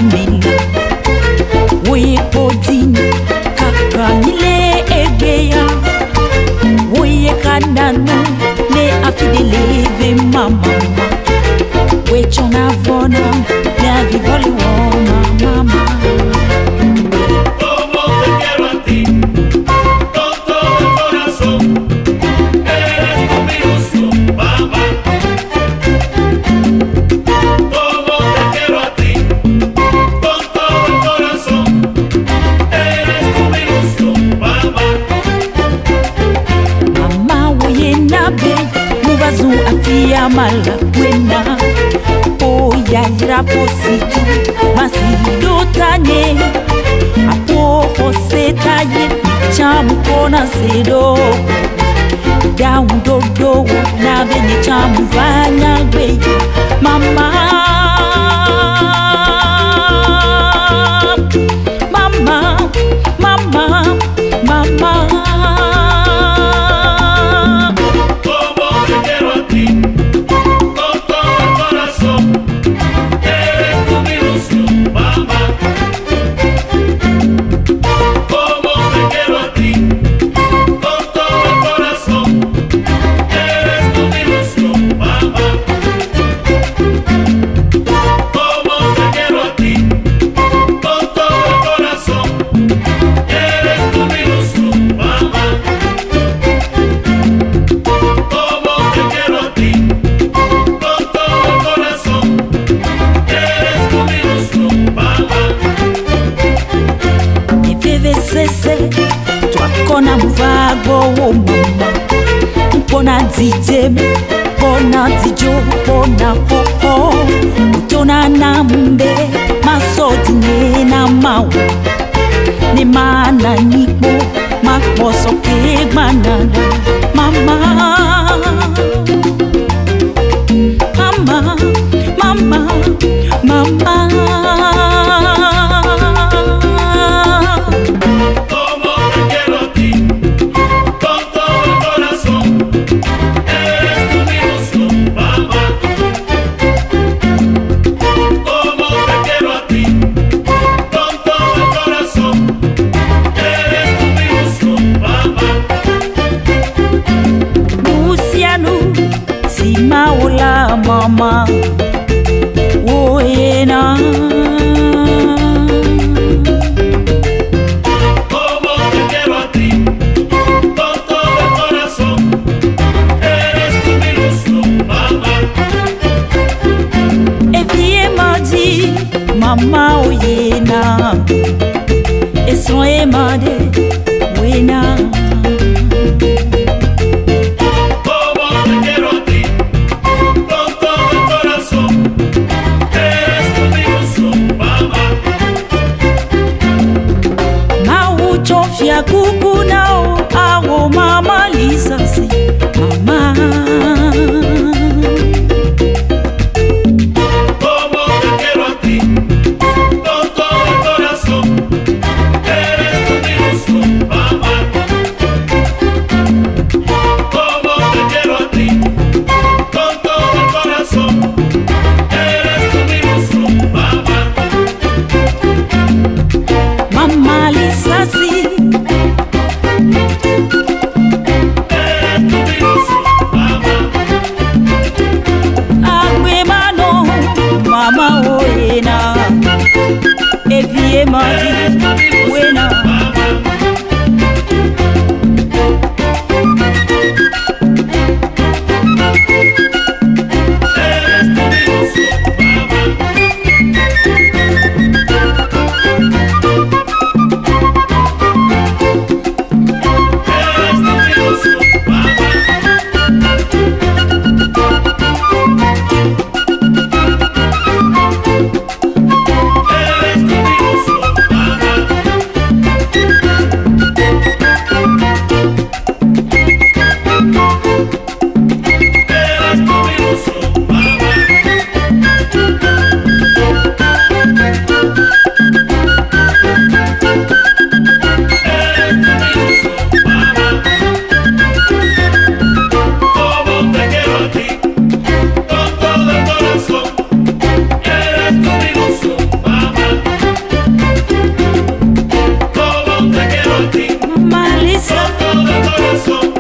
Camila Oye Podine Kakamile Egeya Oye Kanano Ne afideleve mama We chona vona Ne avivoli woma mama. Como te quiero a ti Con todo el corazón Eres mi ilusión, mamá. Como te quiero a ti Con todo el corazón Eres mi ilusión, mamá. Mama woye nabe Mubazu afia mala wena Oya jirapositu Masido tanye Apo osetaye Chamu kona sedo Down dodo Nabe ni chamu vanya gbe Mama Mama Mama Mama. Como te quiero a ti Con todo el corazón Eres mi ilusión, mamá. Como te quiero a ti Con todo el corazón Eres mi ilusión, mamá. Como te quiero a ti Con todo el corazón Eres mi ilusión, mamá. Como te quiero a ti Con todo el corazón Eres mi ilusión, mamá. Nivevesese twakona muvago wo mama Mpona dijeme, pona dijo, pona koko Utona na mbe, masodi nena mawu Ne mana nipo, makposo ke gbanada Mama Mama, mama, mama. Como te quiero a ti Con todo el corazón Eres mi ilusión, mamá. Como te quiero a ti Con todo el corazón Eres mi ilusión, mamá. Luciano, si maula mama, oena. Como te quiero a ti Con todo el corazón Eres mi ilusión, mamá. Evie madi, mama oyena. Eso emade, wena. Como te quiero a ti Con todo el corazón Eres mi ilusión, mamá. Maucho fia kukunao, awo mama lisasi, mama. Como te quiero a ti Con todo el corazón Eres mi ilusión, mamá. Como te quiero a ti Con todo el corazón Eres mi ilusión, mamá. Mama lisasi, Eres mi ilusión, mamá. agbe mano, mama oyena. Evie madi, Eres mi ilusión, wena. mamá. Eres mi ilusión, mamá. Eres mi ilusión, mamá. Eres mi ilusión, mamá. Eres mi ilusión, mamá. corazón.